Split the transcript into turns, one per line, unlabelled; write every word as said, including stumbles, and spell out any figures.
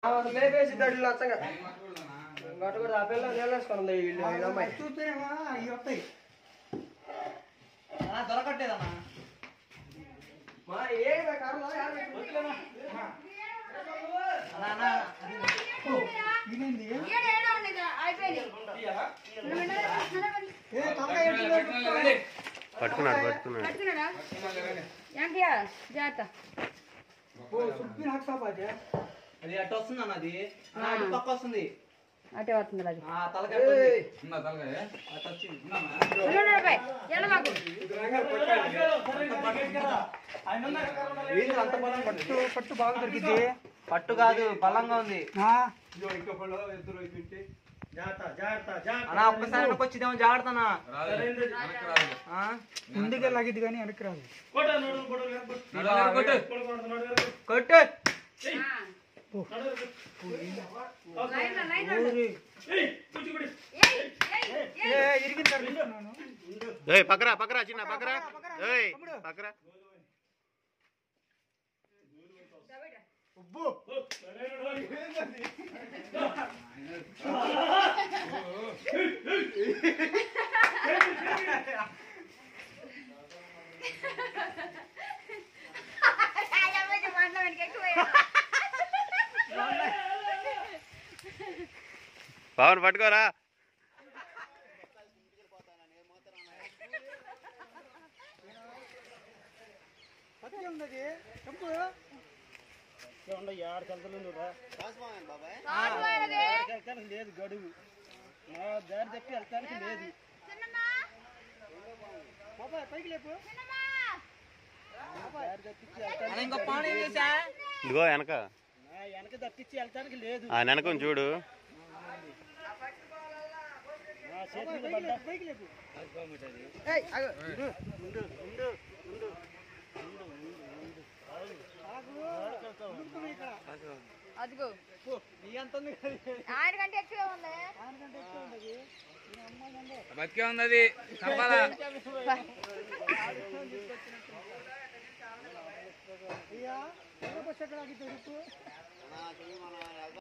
మేపేసి దడ్లు వచ్చగా గట్టు కూడా ఆ పిల్ల నిలవేసుకుంది వీళ్ళు వీళ్ళ అమ్మాయి
చూస్తేనేమో అవి వస్తాయి దొరకట్టేదమ్మా
మా ఏ కారులో
పట్టుకున్నాడు పట్టుకున్నాడు
అది అటు వస్తుంది అన్న అది అటు పక్క వస్తుంది
అటే వస్తుంది అది
అంత బలం పట్టు పట్టు బాగా దొరికింది పట్టు కాదు బలంగా ఉంది అన్నా ఒక్కసారి వెనక్కి వచ్చిదేమో జాగ్రత్తనా ముందుకే లాగిద్ది కానీ వెనక్కి రాదు కొట్టు
పక్కరా పక్కరా చిన్న పక్కరా పక్కరా పవన్ పట్టుకోరా
లేదు గడువు దారి తప్పి వెళ్తానికి లేదు పైకి లేపు
ఇదిగో వెనక
వెనక తప్పించి వెళ్తానికి లేదు
ఆ వెనకం చూడు
అదిగో ఆయన కంటే ఎక్కువ ఉంది
బతికే ఉంది అది చంపాలా